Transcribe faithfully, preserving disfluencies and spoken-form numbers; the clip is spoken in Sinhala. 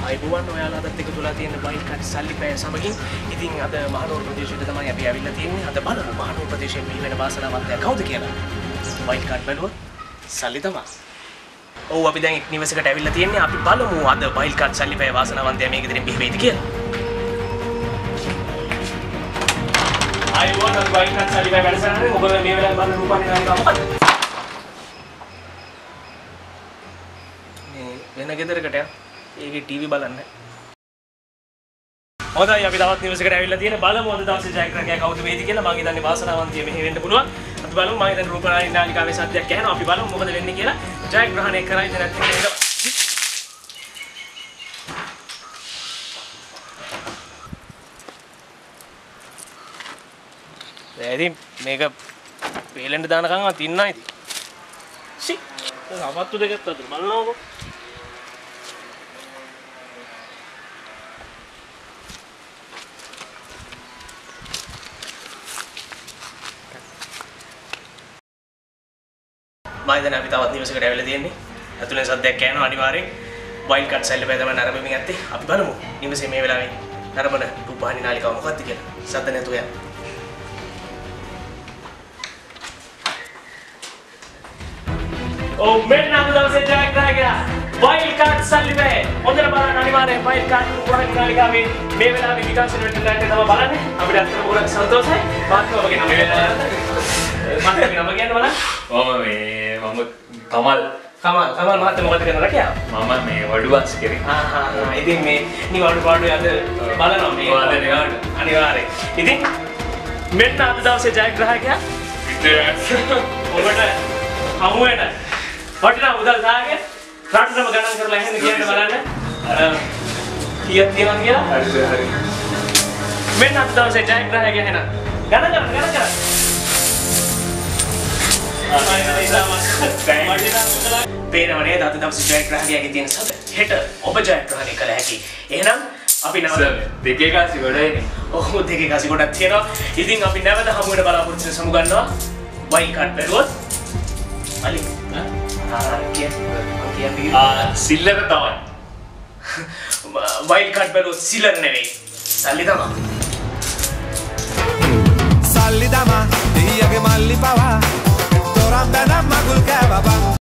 ආයිබෝවන් ඔයාලා අදත් එක තුලා තියෙන වයිල්ඩ් කාඩ් සල්ලි පෑ සමගින් ඉතින් අද මහනුවර ප්‍රදේශයට තමයි අපි ඇවිල්ලා තියෙන්නේ. අද බලමු මහනුවර ප්‍රදේශයේ බිහි වෙන වාසනාවන්තයා කවුද කියලා. වයිල්ඩ් කාඩ් බැලුවොත් සල්ලි තමයි. ඔව් අපි දැන් එක් නිවසකට ඇවිල්ලා තියෙන්නේ. අපි බලමු අද වයිල්ඩ් කාඩ් සල්ලි පෑ වාසනාවන්තයා මේක ඉදිරියෙන් බිහි වෙයිද කියලා. ආයිබෝවන් අපි වයිල්ඩ් කාඩ් සල්ලි පෑ වැඩසටහනේ ඔබලා මේ වෙලාවේ බලන රූපන්නේ නාලිකාව මොකද්ද? මේ වෙන ගෙදරකට යන්න. ඒකේ ටීවී බලන්න. හොඳයි අපි තවත් නිවසකට ඇවිල්ලා තියෙන බලමු අද දවසේ ජයග්‍රහණය කවුද වේද කියලා. මම හිතන්නේ වාසනාවන්තිය මෙහෙ වෙන්න පුළුවන්. අපි බලමු මම හිතන්නේ රූපනාලි නාලිකාවේ සද්දයක් ඇහෙනවා. අපි බලමු මොකද වෙන්නේ කියලා. ජයග්‍රහණය කරයිද නැත්නම් මේක ඉතින් මේක වේලෙන්ඩ දානකන්වත් ඉන්නයි ඉතින්. සි අවත්තු දෙකත් අතර බලනකො. මම දැන් අපි තවත් නිවසකට ඇවිල්ලා තියෙන්නේ. අතුලෙන් සද්දයක් ඇහෙනවා අනිවාර්යෙන්. වයිල්ඩ් කාඩ් සල්ලි පෑ තමයි නරඹමින් ඇත්තේ. අපි බලමු නිවසේ මේ වෙලාවේ නරඹන රූපවාහිනී නාලිකාව මොකක්ද කියලා. සද්ද නැතුව යන්න. ඔව් මෙන්න අද දවසේ ජයග්‍රහණය වයිල්ඩ් කාඩ් සල්ලි පෑ. හොඳට බලන්න අනිවාර්යෙන් වයිල්ඩ් කාඩ් රූපවාහිනී නාලිකාවේ මේ වෙලාවේ විකාශන වෙන්න ගන්න තමයි බලන්නේ. අපිට අත්‍තර ගොඩක් සතුටුයි. මාත් ඔබගේ නම මම නම කියන්න බලන්න. මම මේ මම කමල් කමල් කමල් මහත්තයා මොකද කරන රැකියාව? මම මේ වඩුවන්ස් කරේ. ආ ආ ආ ඉතින් මේ නිවාඩු පාඩු යද්ද බලනවා මේ ඔයාලා නිවාඩු අනිවාර්යෙන්. ඉතින් මෙන්න අද දවසේ ජයග්‍රාහකයා ඔබට හමු වෙන වටිනා මුදල් දාගෙන රටටම ගණන් කරලා එහෙම කියන්න බලන්න. කීයක් තියෙනවද කියලා? හරි හරි. මෙන්න අද දවසේ ජයග්‍රාහකයා එහෙනම් ගණන් කරන්න ගණන් කරන්න. පේනව නේද අද දවසේ ජයග්‍රහණයගේ තියෙන සද හෙට ඔබ ජයග්‍රහණය කළ හැකි. එහෙනම් අපි නැවත දෙකේ කාසි ගොඩයිනේ. ඔව් දෙකේ කාසි ගොඩක් තියෙනවා. ඉතින් අපි නැවත හමු වෙන බලාපොරොත්තු වෙන සමු ගන්නවා. වයිල්ඩ් කාඩ් බැලුවොත් අලි ආ කියන්නේ ආ සිල්ලර තමයි. වයිල්ඩ් කාඩ් බැලුවොත් සිල්ලර නෙවෙයි. සල්ලි තමයි. සල්ලි තමයි දෙයියගේ මල්ලි පවා තොරම් බැනම් මගුල් කෑවා බං